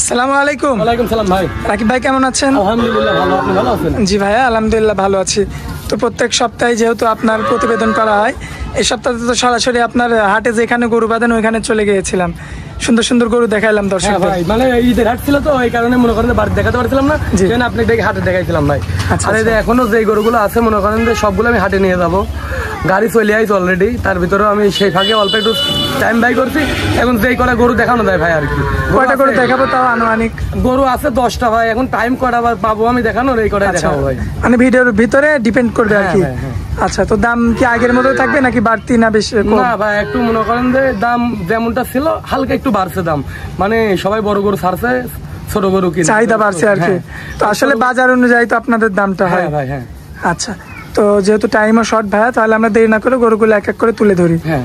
আসসালামু আলাইকুম। ওয়ালাইকুম সালাম ভাই। রাকিব ভাই কেমন আছেন? আলহামদুলিল্লাহ ভালো, আপনি ভালো আছেন? জি ভাইয়া আলহামদুলিল্লাহ ভালো আছি। তো প্রত্যেক সপ্তাহে যেহেতু আপনার প্রতিবেদন করা হয়, এই সপ্তাহে তো সরাসরি আপনার হাটে যেখানে গরু বাঁধেন ওইখানে চলে গিয়েছিলাম, সুন্দর সুন্দর গরু দেখাইলাম দর্শক ভাই। মানে ঈদের হাট ছিল তো এই কারণে মনে করেন বাড়ি দেখাতে পারছিলাম না, যেন আপনি হাটে দেখাইছিলাম ভাই। আর এই যে এখনো যে গরুগুলো আছে মনে করেন যে সবগুলো আমি হাটে নিয়ে যাবো, গাড়ি চলে আইছে অলরেডি। তার ভিতরে আমি সেই ফাঁকে অল্প একটু টাইম বাই করছি। এখন যেই কটা গরু দেখানো যায় ভাই আর কি। কয়টা গরু দেখাবো তাও আনুমানিক? গরু আছে 10টা ভাই। এখন টাইম কটা পাবো আমি দেখানোর, এই কটাই দেখাবো ভাই। মানে ভিডিওর ভিতরে ডিপেন্ড করবে আর কি। আচ্ছা, তো দাম কি আগের মতো থাকবে নাকি বাড়তি না বেশি? না ভাই, একটু মনে করেন যে দাম যেমনটা ছিল হালকা একটু বাড়ছে দাম। মানে সবাই বড় গরু ছাড়ছে, ছোট গরু কি চাহিদা বাড়ছে আর কি। তো আসলে বাজার অনুযায়ী তো আপনাদের দামটা হয় ভাই। হ্যাঁ আচ্ছা, তো যেহেতু টাইমও শর্ট ভাইয়া, তাহলে আমরা দেরি না করে গরুগুলো এক এক করে তুলে ধরি। হ্যাঁ।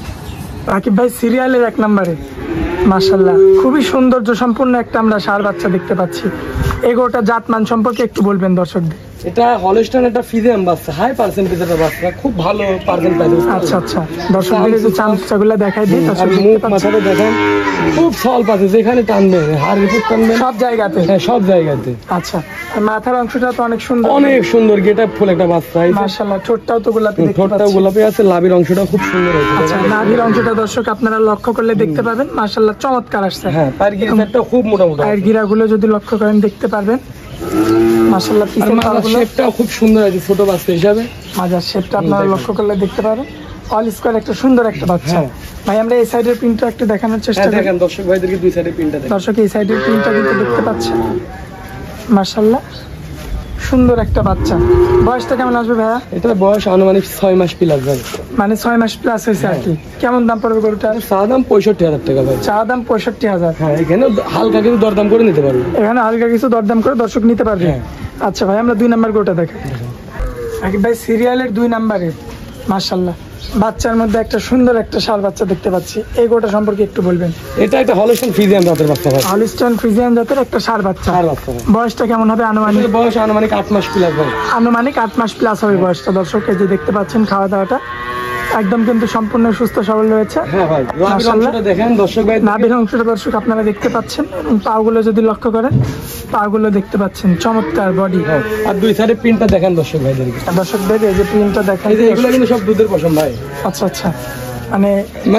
রাকিব ভাই সিরিয়ালের 1 নম্বরে মাশাআল্লাহ খুবই সৌন্দর্য সম্পূর্ণ একটা আমরা ষাঁড় বাচ্চা দেখতে পাচ্ছি। এই গরুটার জাতমান সম্পর্কে একটু বলবেন দর্শকদের। এটা হলস্টাইন, একটা ফ্রিজিয়ান বাচ্চা, হাই পার্সেন্টেজের বাচ্চা, খুব ভালো পার্সেন্টেজ। আচ্ছা, দর্শকদের যে চামচাগুলো দেখাই দিই, মুখ মাথাটা দেখেন, খুব স্বল্প আছে, যেখানে টানবে হাড় রিপোর্ট টানবে সব জায়গাতে। হ্যাঁ, সব জায়গাতে। আচ্ছা, আর মাথার অংশটা তো অনেক সুন্দর, অনেক সুন্দর গেটআপ ফুল একটা বাচ্চা। মাশাআল্লাহ ঠোঁটটাও তো গোলাপি, ঠোঁটটাও গোলাপি আছে, লাভির অংশটা খুব সুন্দর আছে। আচ্ছা, নাভির অংশটা দর্শক আপনারা লক্ষ্য করলে দেখতে পাবেন, মাশাআল্লাহ চমৎকার আসছে। হ্যাঁ, পায়ের গিরাটা খুব মোটা মোটা, পায়ের গিরাগুলো যদি লক্ষ্য করেন দেখতে পারবেন মাশাআল্লাহ। পিছের পাগুলো শেপটাও খুব সুন্দর আছে ছোট বাচ্চা হিসাবে। মাজার শেপটা আপনারা লক্ষ্য করলে দেখতে পারেন। অল স্কয়ার একটা সুন্দর একটা বাচ্চা। ভাই আমরা এই সাইডের প্রিন্টটা একটু দেখানোর চেষ্টা করি। দেখেন দর্শক ভাইদেরকে দুই সাইডের প্রিন্টটা দেখেন। দর্শক এই সাইডের প্রিন্টটা কিন্তু দেখতে পাচ্ছেন, মাশাআল্লাহ সুন্দর একটা বাচ্চা। বয়সটা কেমন আসবে ভাইয়া? এটা বয়স আনুমানিক 6 মাস প্লাস ভাই। মানে 6 মাস প্লাস হয়েছে আর কি। কেমন দাম পড়বে গরুটার? চা দাম 65,000 টাকা ভাই। চা দাম 65,000। হ্যাঁ, এখানে হালকা কিছু দরদাম করে নিতে পারবে। এখানে হালকা কিছু দরদাম করে দর্শক নিতে পারবে। আচ্ছা ভাই, আমরা 2 নাম্বার গরুটা দেখাই। রাকিব ভাই সিরিয়ালের 2 নাম্বারে মাশাআল্লাহ বাচ্চার মধ্যে একটা সুন্দর একটা ষাঁড় বাচ্চা দেখতে পাচ্ছি। এই গরুটা সম্পর্কে একটু বলবেন। এটা একটা হলস্টাইন ফ্রিজিয়ান জাতের বাচ্চা ভাই। হলস্টাইন ফ্রিজিয়ান জাতের একটা ষাঁড় বাচ্চা। বয়সটা কেমন হবে আনুমানিক? বয়স আনুমানিক 8 মাস প্লাস ভাই। আনুমানিক 8 মাস প্লাস হবে বয়সটা। দর্শক এই যে দেখতে পাচ্ছেন খাওয়া দাওয়াটা একদম কিন্তু সম্পূর্ণ সুস্থ সবল রয়েছে। হ্যাঁ ভাই, নাভির অংশটা দেখেন দর্শক ভাই। নাভির অংশটা দর্শক আপনারা দেখতে পাচ্ছেন, এবং পাগুলো যদি লক্ষ্য করেন পাগুলো দেখতে পাচ্ছেন চমৎকার বডি। আর দুই সাইডে প্রিন্টটা দেখেন দর্শক ভাইদেরকে। দর্শকদের এই যে প্রিন্টটা দেখেন, এগুলো কিন্তু সব দুধের পশম ভাই। আচ্ছা, মানে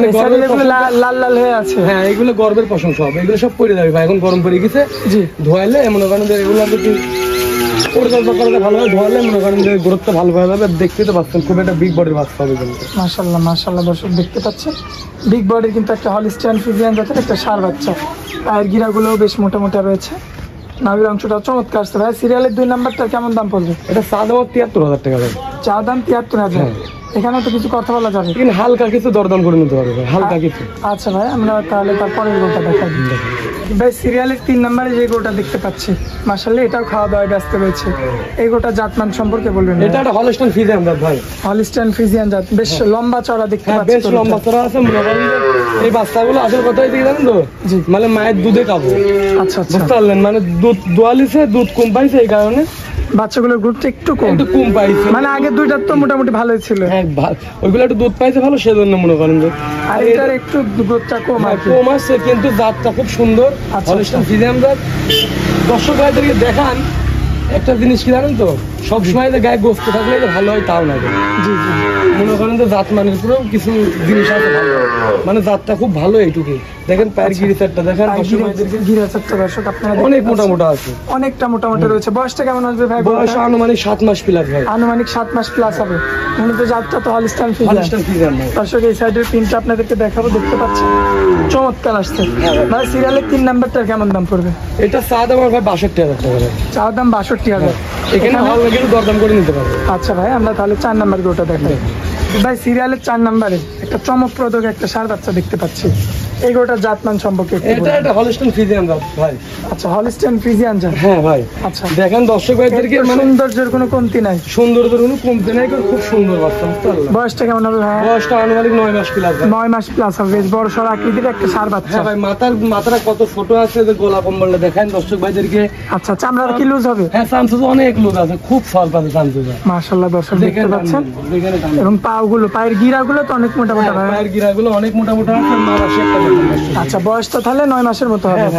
লাল লাল হয়ে আছে। হ্যাঁ, এগুলো গর্বের পশম সব। এগুলো সব পরে যাবে ভাই, এখন গরম পড়ে গেছে। জি, ধোয়াইলে মনে করেন যে এগুলো যদি পরিচর্যা করলে ভালো হয়, ধোয়ালে মনে করেন যে গ্রোথটা ভালো হয়ে যাবে। দেখতে তো পাচ্ছেন খুব একটা বিগ বডির বাচ্চা হবে কিন্তু। মাশাআল্লাহ দর্শক দেখতে পাচ্ছেন বিগ বডির কিন্তু একটা হলস্টাইন ফ্রিজিয়ান জাতের একটা ষাঁড় বাচ্চা। পায়ের গিরাগুলোও বেশ মোটা মোটা রয়েছে, নাভির অংশটা চমৎকার আসছে। ভাই সিরিয়ালের 2 নাম্বারটা কেমন দাম পড়বে? এটা চা দাম 73,000 টাকা ভাই। চা দাম 73,000। এখানে তো কিছু কথা বলা যাবে, কিন্তু হালকা কিছু দরদাম করে নিতে পারবে, হালকা কিছু। আচ্ছা ভাই, আমরা তাহলে তারপরের গরুটা দেখাই দিই। ভাই সিরিয়ালের 3 নাম্বারে যে গরুটা দেখতে পাচ্ছি মাশাআল্লাহ, এটাও খাওয়া দাওয়ায় ব্যস্ত রয়েছে। এই গরুটা জাতমান সম্পর্কে বলবেন। এটা একটা হলস্টাইন ফ্রিজিয়ান জাত ভাই। হলস্টাইন ফ্রিজিয়ান জাত, বেশ লম্বা চড়া দেখতে পাচ্ছি। বেশ লম্বা চড়া আছে। মনে করেন এই বাচ্চাগুলো আসল কথা কি জানেন তো, মানে মায়ের দুধে খাবো। আচ্ছা, বুঝতে পারলেন? মানে দুধ দোয়ালিছে, দুধ কম পাইছে, এই কারণে বাচ্চাগুলোর গ্রুপটা একটু কম পাইছে। মানে আগে দুইটা তো মোটামুটি ভালোই ছিল। হ্যাঁ, ওইগুলো একটু দুধ পাইছে ভালো, সেজন্য মনে করেন যে। আর এটার একটু গ্রুপটা কম আছে, কিন্তু জাতটা খুব সুন্দর। হলস্টাইন ফ্রিজিয়ান জাত। দর্শক ভাইদেরকে দেখান একটা জিনিস কি জানেন তো, সবসময় যে গায়ে গোস্ত থাকলে ভালো হয় তাও না। জি, মনে করেন যে জাত মানের উপরেও কিছু জিনিস আছে ভালো, মানে জাতটা খুব ভালো। এইটুকু দেখেন, পায়ের গিরিচারটা দেখেন, গিরিচারটা দর্শক আপনারা অনেক মোটা মোটা আছে, অনেকটা মোটামুটি রয়েছে। বয়সটা কেমন আসবে ভাই? বয়স আনুমানিক 7 মাস প্লাস ভাই। আনুমানিক 7 মাস প্লাস হবে। মূলত জাতটা তো হলস্টাইন ফ্রিজিয়ান। দর্শক এই সাইডের প্রিন্টটা আপনাদেরকে দেখাবো, দেখতে পাচ্ছেন চমৎকার আসছে। ভাই সিরিয়ালের 3 নাম্বারটার কেমন দাম পড়বে? এটা চা দাম ভাই 62,000 টাকা। চা দাম 62,000। এখানে হালকা কিছু দরদাম করে নিতে পারবে। আচ্ছা ভাই, আমরা তাহলে 4 নাম্বার গরুটা দেখাই। ভাই সিরিয়ালের 4 নাম্বারে একটা চমকপ্রদ একটা ষাঁড় বাচ্চা দেখতে পাচ্ছি। এই গরুটার জাতমান সম্পর্কে এটা একটা হলস্টাইন ফ্রিজিয়ান জাত ভাই। আচ্ছা, হলস্টাইন ফ্রিজিয়ান জাত। হ্যাঁ ভাই। আচ্ছা, দেখেন দর্শক ভাইদেরকে সৌন্দর্যের কোনো কমতি নাই, সৌন্দর্যের কোনো কমতি নাই, খুব সুন্দর বাচ্চা। বয়সটা কেমন হবে ভাই? বয়সটা আনুমানিক 9 মাস প্লাস। 9 মাস প্লাস হবে। বেশ বড় সড় আকৃতির একটা ষাঁড় বাচ্চা। হ্যাঁ ভাই, মাথাটা কত ছোট আছে, যে গোলা কম্বলটা দেখেন দর্শক ভাইদেরকে। আচ্ছা, চামড়া কি লুজ হবে? হ্যাঁ, চামচুজ অনেক লুজ আছে, খুব স্বল্প আছে চামচুজ। মাশাআল্লাহ দর্শক দেখতে পাচ্ছেন, এবং পাগুলো, পায়ের গিরাগুলো তো অনেক মোটা মোটা। পায়ের গিরাগুলো অনেক মোটা মোটা আছে। আচ্ছা, বয়সটা তাহলে 9 মাসের মতো হবে।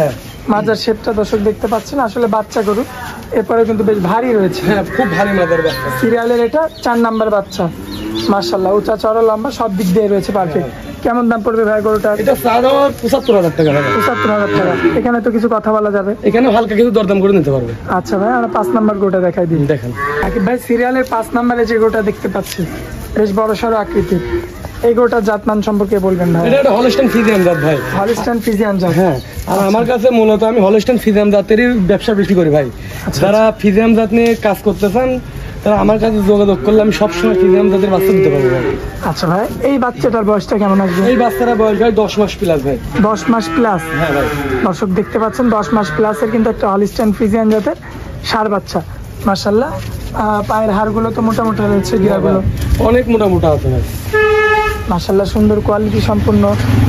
মাজার শেপটা দর্শক দেখতে পাচ্ছেন, আসলে বাচ্চা গরু, এরপরে কিন্তু বেশ ভারী রয়েছে। হ্যাঁ, খুব ভারী মাদার বাচ্চা। সিরিয়ালের এটা 4 নাম্বার বাচ্চা, মাশাআল্লাহ উঁচা চড়া লম্বা সব দিক দিয়ে রয়েছে পারফেক্ট। কেমন দাম পড়বে ভাই গরুটা? এটা 75,000 টাকা। 75,000 টাকা। এখানে তো কিছু কথা বলা যাবে, এখানে হালকা কিছু দরদাম করে নিতে পারবে। আচ্ছা ভাই, আমরা 5 নাম্বার গরুটা দেখাই দিই। দেখেন আকিব ভাই, সিরিয়ালের 5 নাম্বারে যে গরুটা দেখতে পাচ্ছি বেশ বড় সড়ো আকৃতির, এই গরুটার জাতমান সম্পর্কে বলবেন ভাই? এটা একটা হলস্টাইন ফ্রিজিয়ান জাত ভাই। হলস্টাইন ফ্রিজিয়ান জাত। হ্যাঁ, আর আমার কাছে মূলত আমি হলস্টাইন ফ্রিজিয়ান জাতেরই ব্যবসা বেশি করি ভাই। যারা ফ্রিজিয়ান জাত নিয়ে কাজ করতেছেন তারা আমার কাছে যোগাযোগ করলে আমি সবসময় ফ্রিজিয়ান জাতের বাচ্চা দিতে পারবো ভাই। আচ্ছা ভাই, এই বাচ্চাটার বয়সটা কেমন আসবে? এই বাচ্চারা বয়স ভাই 10 মাস প্লাস ভাই। 10 মাস প্লাস? হ্যাঁ ভাই। দর্শক দেখতে পাচ্ছেন 10 মাস প্লাসের কিন্তু একটা হলস্টাইন ফ্রিজিয়ান জাতের ষাঁড় বাচ্চা, মাশাআল্লাহ। পায়ের হাড়গুলো তো মোটা মোটা রয়েছে, গিরাগুলো অনেক মোটা মোটা আছে ভাই, মাশাআল্লাহ সুন্দর কোয়ালিটি সম্পূর্ণ।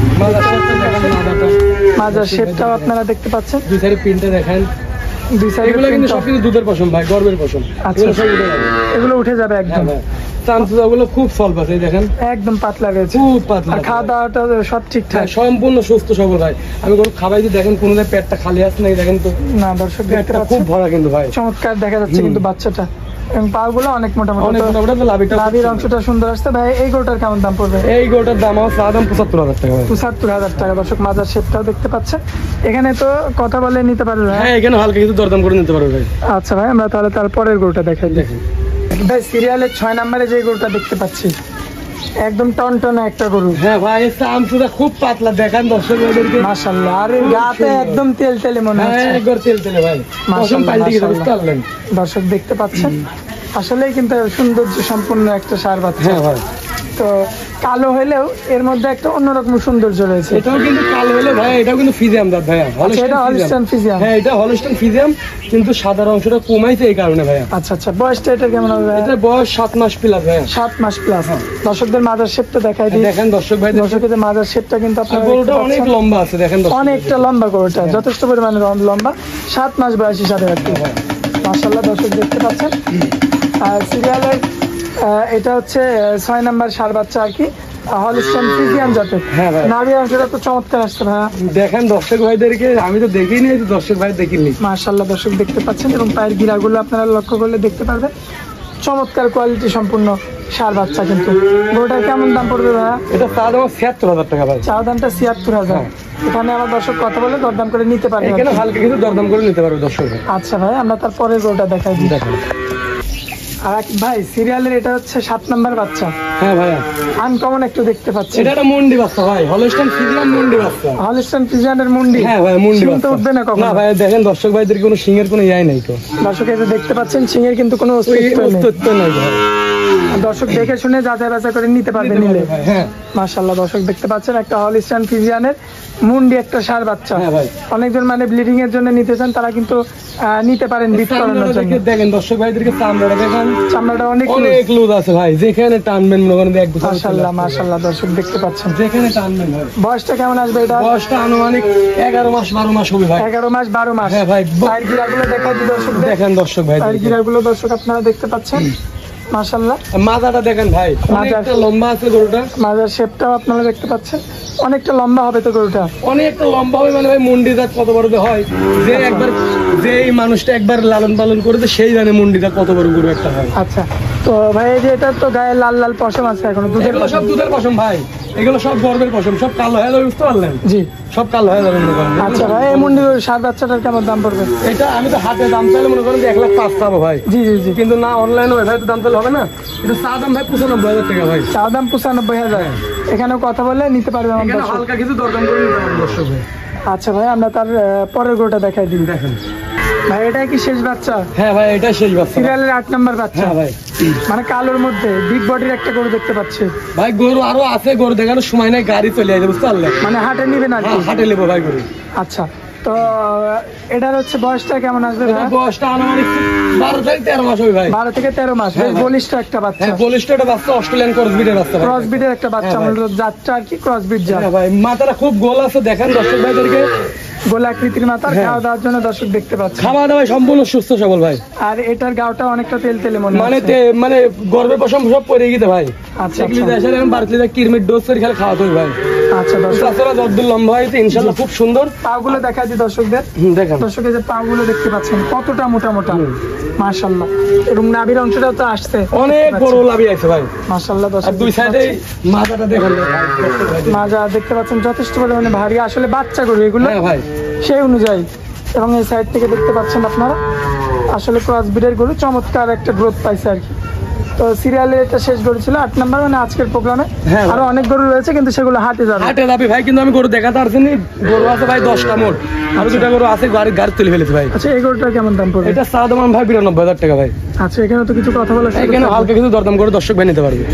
মাজার শেপটাও আপনারা দেখতে পাচ্ছেন, দুই সাইডে প্রিন্টে দেখেন, দুই সাইডে এগুলো কিন্তু সব কিছু দুধের পশম ভাই, গর্বের পশম। আচ্ছা, এগুলো সব উঠে যাবে। এগুলো উঠে যাবে একদম। চামচুদাগুলো খুব স্বল্প আছে, এই দেখেন একদম পাতলা রয়েছে, খুব পাতলা। আর খাওয়া দাওয়াটা সব ঠিকঠাক? সম্পূর্ণ সুস্থ সবল ভাই। আমি কোনো খাবাই যদি দেখেন কোনো পেটটা খালি আছে নাকি দেখেন তো, না দর্শক দেখতে পেটটা খুব পাচ্ছেন ভরা কিন্তু ভাই, চমৎকার দেখা যাচ্ছে কিন্তু বাচ্চাটা, এবং পাগুলো অনেক মোটা মোটা, অনেক মোটা মোটা। তো লাভির অংশটা সুন্দর আসছে ভাই। এই গরুটার কেমন দাম পড়বে? এই গরুটার দাম আমার চা দাম 75,000 টাকা ভাই। 75,000 টাকা। দর্শক মাজার শেপটাও দেখতে পাচ্ছেন, এখানে তো কথা বলে নিতে পারবে ভাই? হ্যাঁ, এখানে হালকা কিছু দরদাম করে নিতে পারবে ভাই। আচ্ছা ভাই, আমরা তাহলে তার পরের গরুটা দেখাই। দেখেন ভাই, সিরিয়ালের 6 নম্বরে যে গরুটা দেখতে পাচ্ছি একদম টনটনে একটা গরু। হ্যাঁ ভাই, এই চামচুদা খুব পাতলা, দেখেন দর্শক ভাইদেরকে, মাশাআল্লাহ। আর গাতে একদম তেল তেলে মনে হচ্ছে। হ্যাঁ, একবার তেল তেলে ভাই, পশম পাল্টে গেছে, বুঝতে পারলেন? দর্শক দেখতে পাচ্ছেন, আসলেই কিন্তু সৌন্দর্য সম্পূর্ণ একটা ষাঁড় বাচ্চা। হ্যাঁ ভাই, তো কালো হলেও এর মধ্যে একটা অন্যরকম সৌন্দর্য রয়েছে। এটাও কিন্তু কালো হলে ভাই, এটাও কিন্তু ফিজিয়াম দাঁত ভাইয়া। এটা হলস্টাইন ফ্রিজিয়ান? হ্যাঁ, এটা হলস্টাইন ফিজিয়াম, কিন্তু সাদার অংশটা কমাইছে এই কারণে ভাইয়া। আচ্ছা আচ্ছা, বয়সটা এটা কেমন হবে? এটা বয়স 7 মাস প্লাস ভাইয়া। 7 মাস প্লাস। দর্শকদের মাজার শেপটা দেখাই দিই। দেখেন দর্শক ভাই, দর্শকদের মাজার শেপটা কিন্তু আপনারা গরুটা অনেক লম্বা আছে, দেখেন দর্শক। অনেকটা লম্বা গরুটা, যথেষ্ট পরিমাণে লম্বা, 7 মাস বয়সী সাথে আর কি। মাশাআল্লাহ, দর্শক দেখতে পাচ্ছেন। আর সিরিয়ালের এটা হচ্ছে 6 নাম্বার ষাঁড় বাচ্চা আর কি, হলস্টাইন ফ্রিজিয়ান জাতের। হ্যাঁ ভাই, নাভি অংশটা তো চমৎকার আসছে ভাইয়া। দেখেন দর্শক ভাইদেরকে, আমি তো দেখিনি, দর্শক ভাই দেখিনি। মাশাআল্লাহ, দর্শক দেখতে পাচ্ছেন, এবং পায়ের গিরাগুলো আপনারা লক্ষ্য করলে দেখতে পারবেন, চমৎকার কোয়ালিটি সম্পূর্ণ ষাঁড় বাচ্চা। কিন্তু গরুটার কেমন দাম পড়বে ভাইয়া? এটা চা দাম 76,000 টাকা ভাই। চা দামটা 76,000। এখানে আমার দর্শক কথা বলে দরদাম করে নিতে পারবে, এখানে হালকা কিছু দরদাম করে নিতে পারবে দর্শক ভাই। আচ্ছা ভাই, আমরা তারপরে গরুটা দেখাই দিই। দেখেন আর ভাই, সিরিয়ালের এটা হচ্ছে 7 নাম্বার বাচ্চা। হ্যাঁ ভাইয়া, আনকমন একটু দেখতে পাচ্ছি। এটা একটা মুন্ডি বাচ্চা ভাই, হলস্টাইন ফ্রিজিয়ান মুন্ডি বাচ্চা। হলস্টাইন ফ্রিজিয়ানের মুন্ডি? হ্যাঁ ভাই, মুন্ডি সিং তো বাচ্চা। উঠবে না কখনো? না ভাই, দেখেন দর্শক ভাইদের কোনো সিংহের কোনো ইয়াই নাই তো। দর্শক এই যে দেখতে পাচ্ছেন, সিংহের কিন্তু কোনো অস্তিত্ব নাই ভাই। দর্শক দেখে শুনে যাচাই বাছাই করে নিতে পারবে নিলে। হ্যাঁ, মাশাআল্লাহ, দর্শক দেখতে পাচ্ছেন একটা হলস্টাইন ফ্রিজিয়ানের মুন্ডি একটা ষাঁড় বাচ্চা। হ্যাঁ ভাই, অনেকজন মানে ব্লিডিং এর জন্য নিতে চান, তারা কিন্তু নিতে পারেন বিট করানোর জন্য। দেখেন দর্শক ভাইদেরকে চামড়াটা দেখেন, চামড়াটা অনেক অনেক লুজ আছে ভাই, যেখানে টানবেন মনে করেন এক বছর। মাশাআল্লাহ মাশাআল্লাহ, দর্শক দেখতে পাচ্ছেন, যেখানে টানবেন ভাই। বয়সটা কেমন আসবে এটা? বয়সটা আনুমানিক 11 মাস 12 মাস হবে ভাই। 11 মাস 12 মাস? হ্যাঁ ভাই, পায়ের গিরাগুলো দেখাই দিই দর্শক। দেখেন দর্শক ভাই, পায়ের গিরাগুলো দর্শক আপনারা দেখতে পাচ্ছেন, মাশাআল্লাহ। মাথাটা দেখেন ভাই, অনেকটা লম্বা আছে গরুটা। মাজার শেপটাও আপনারা দেখতে পাচ্ছেন, অনেকটা লম্বা হবে তো গরুটা। অনেকটা লম্বা হবে মানে ভাই, মুন্ডি দাঁত কত বড় হয়, যে একবার যে মানুষটা একবার লালন পালন করেছে সেই জানে মুন্ডি দাঁত কত বড় গরু একটা হয়। আচ্ছা, তো ভাই এই যে এটা তো গায়ে লাল লাল পশম আছে এখনো, দুধের এগুলো সব দুধের পশম ভাই, এগুলো সব গর্বের পশম, সব কালো হয়ে যাবে, বুঝতে পারলেন? জি, সব কালো হয়ে যাবে মনে করেন। আচ্ছা ভাই, এই মুন্ডি ষাঁড় বাচ্চাটার কেমন দাম পড়বে? এটা আমি তো হাতে দাম চাইলে মনে করেন যে 1,05,000 পাবো ভাই। জি জি জি, কিন্তু না, অনলাইনে ওয়েবসাইটে দাম চাইলে হবে না, এটা চা দাম ভাই 95,000 টাকা ভাই। চা দাম 95,000। এখানেও কথা বলে নিতে পারবে আমার এখানে দর্শক। হালকা কিছু দরদাম করে নিতে পারবে দর্শক ভাই। আচ্ছা ভাই, আমরা তার পরের গরুটা দেখাই দিই। দেখেন ভাই, এটা কি শেষ বাচ্চা? হ্যাঁ ভাই, এটা সেই বাচ্চা। সিরিয়ালের 8 নাম্বার বাচ্চা? হ্যাঁ ভাই, মানে কালোর মধ্যে বিগ বডির একটা গরু দেখতে পাচ্ছি ভাই। গরু আরো আছে, গরু দেখানোর সময় নাই, গাড়ি চলে আসে, বুঝতে পারলেন? মানে হাটে নিবেন আর কি? হাটে নেবো ভাই গরু। আচ্ছা, তো এটার হচ্ছে বয়সটা কেমন আসবে? এটা বয়সটা আনুমানিক 12 থেকে 13 মাস হবে ভাই। 12 থেকে 13 মাস। বেশ বলিষ্ঠ একটা বাচ্চা। হ্যাঁ, বলিষ্ঠ একটা বাচ্চা, অস্ট্রেলিয়ান ক্রসবিটের বাচ্চা ভাই। ক্রসবিটের একটা বাচ্চা, হ্যাঁ ভাই। মূলত জাতটা আর কি ক্রসবিট জাত। হ্যাঁ ভাই, মাথাটা খুব গোল আছে, দেখেন দর্শক ভাইদেরকে, গোল আকৃতির মাথার। হ্যাঁ। খাওয়া দাওয়ার জন্য দর্শক দেখতে পাচ্ছি। খাওয়া দাওয়া সম্পূর্ণ সুস্থ সবল ভাই। আর এটার গাওটা অনেকটা তেল তেলে মনে মানে হচ্ছে। মানে গর্বের পশম সব পরে গেছে ভাই। আচ্ছা এগুলি আচ্ছা, দেশের এখন বাড়তি কিরমির ডোজ করে খেলে খাওয়াতে হবে ভাই। আচ্ছা দর্শক, তাছাড়া যতদূর লম্বা হয়েছে ইনশাআল্লাহ খুব সুন্দর। পাগুলো দেখা দিই দর্শকদের। দেখেন দর্শক, এই যে পাগুলো দেখতে পাচ্ছেন কতটা মোটা মোটা, মাশাআল্লাহ। এবং নাভির অংশটাও তো আসছে অনেক বড় লাভি আছে ভাই, মাশাআল্লাহ। আর দর্শক দুই সাইডে মাথাটা দেখেন, মাজা দেখতে পাচ্ছেন যথেষ্ট পরিমাণে ভারী, আসলে বাচ্চা গরু এগুলো হ্যাঁ ভাই সেই অনুযায়ী। এবং এই সাইড থেকে দেখতে পাচ্ছেন আপনারা আসলে ক্রস ব্রিডের গরু, চমৎকার একটা গ্রোথ পাইছে আর কি। তো সিরিয়ালে এটা শেষ গরু ছিল 8 নাম্বার, মানে আজকের প্রোগ্রামে হ্যাঁ আরো অনেক গরু রয়েছে কিন্তু সেগুলো হাটে যাবে। হাটে যাবে ভাই, কিন্তু আমি গরু দেখাতে পারছি না। গরু আছে ভাই 10টা মোট, আরো 2টা গরু আছে গাড়ি তুলে ফেলেছে ভাই। আচ্ছা, এই গরুটা কেমন দাম পড়বে? এটা চা দাম ভাই 92,000 টাকা ভাই। আচ্ছা, এখানে তো কিছু কথা বলা, এখানে হালকা কিছু দরদাম করে দর্শক ভাই নিতে পারবে।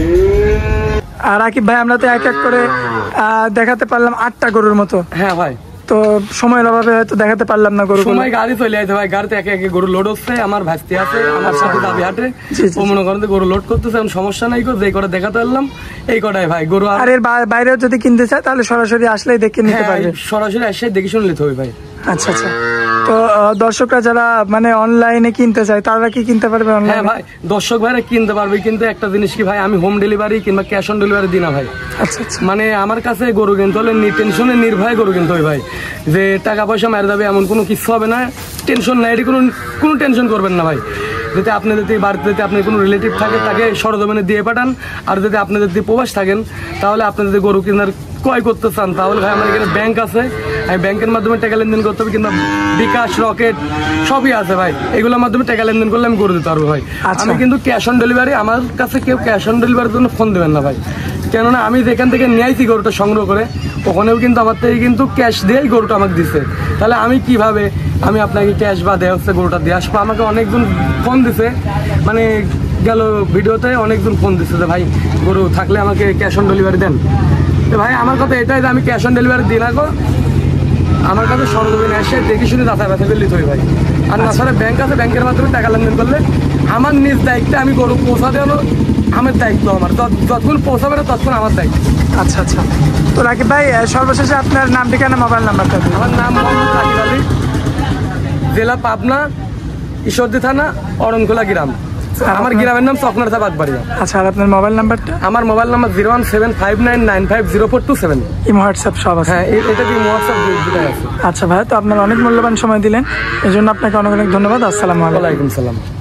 আর আকিব ভাই, আমরা তো এক এক করে দেখাতে পারলাম 8টা গরুর মতো। হ্যাঁ ভাই, তো সময়ের অভাবে হয়তো দেখাতে পারলাম না গরু। সময় গাড়ি চলে আসে ভাই, গাড়িতে একে একে গরু লোড হচ্ছে। আমার ভাস্তি আছে আমার সাথে দাবি হাটে, ও মনে করেন গরু লোড করতেছে, এখন সমস্যা নাই, যে করে দেখাতে পারলাম এই কটাই ভাই গরু। আর এর বাইরেও যদি কিনতে চায় তাহলে সরাসরি আসলেই দেখে নিতে পারবে, সরাসরি এসে দেখে শুনে নিতে হবে ভাই। আচ্ছা আচ্ছা। তো দর্শকরা যারা মানে অনলাইনে কিনতে চায় তারা কি কিনতে পারবে? হ্যাঁ ভাই, দর্শক ভাইরা কিনতে পারবে, কিন্তু একটা জিনিস কি ভাই, আমি হোম ডেলিভারি কিংবা ক্যাশ অন ডেলিভারি দিই না ভাই। আচ্ছা আচ্ছা। মানে আমার কাছে গরু কিনতে হলে টেনশনে নির্ভয়ে গরু কিনতে হয় ভাই, যে টাকা পয়সা মেরে যাবে এমন কোনো কিছু হবে না, টেনশন নাই, এটি কোনো টেনশন করবেন না ভাই। যদি আপনি যদি বাড়িতে যদি আপনার কোনো রিলেটিভ থাকে তাকে সরজমিনে দিয়ে পাঠান, আর যদি আপনি যদি প্রবাস থাকেন তাহলে আপনি যদি গরু কেনার ক্রয় করতে চান তাহলে ভাই আমার এখানে ব্যাংক আছে, আমি ব্যাংকের মাধ্যমে টাকা লেনদেন করতে হবে, কিংবা বিকাশ রকেট সবই আছে ভাই, এগুলোর মাধ্যমে টাকা লেনদেন করলে আমি করে দিতে পারবো ভাই। আমি কিন্তু ক্যাশ অন ডেলিভারি, আমার কাছে কেউ ক্যাশ অন ডেলিভারির জন্য ফোন দেবেন না ভাই, কেননা আমি যেখান থেকে নিয়ে আইছি গরুটা সংগ্রহ করে ওখানেও কিন্তু আমার থেকে কিন্তু ক্যাশ দিয়েই গরুটা আমাকে দিচ্ছে, তাহলে আমি কিভাবে আমি আপনাকে ক্যাশ বা দেওয়া হচ্ছে গরুটা দিয়ে আসবো? আমাকে অনেকজন ফোন দিছে, মানে গেল ভিডিওতে অনেকজন ফোন দিচ্ছে যে ভাই গরু থাকলে আমাকে ক্যাশ অন ডেলিভারি দেন। তো ভাই আমার কথা এটাই যে আমি ক্যাশ অন ডেলিভারি দিই না গো, আমার কাছে সরজমিনে এসে দেখে শুনে যাচাই বাছাই করলে হই ভাই। আর তাছাড়া ব্যাংক আছে, ব্যাংকের মাধ্যমে টাকা লেনদেন করলে আমার নিজ দায়িত্বে আমি গরু পৌঁছা দেওয়ানো আমার দায়িত্ব, আমার যতক্ষণ পৌঁছাবে না ততক্ষণ আমার দায়িত্ব। আচ্ছা আচ্ছা। তো রাকিব ভাই, সর্বশেষে আপনার নাম, ঠিকানা, মোবাইল নাম্বারটা দিন। আমার নাম মোহাম্মদ রাকিব আলী, জেলা পাবনা, ঈশ্বরদী থানা, অরণখোলা গ্রাম। আমার গ্রামের নাম চকনারথা বাগবাড়িয়া। আচ্ছা, আর আপনার মোবাইল নাম্বারটা? আমার মোবাইল নাম্বার 01759950427। ইমো হোয়াটসঅ্যাপ সব আছে? হ্যাঁ, এটা দিয়ে হোয়াটসঅ্যাপ দুটাই আছে। আচ্ছা ভাই, তো আপনার অনেক মূল্যবান সময় দিলেন, এই জন্য আপনাকে অনেক অনেক ধন্যবাদ। আসসালামু আলাইকুম। ওয়ালাইকুম সালাম।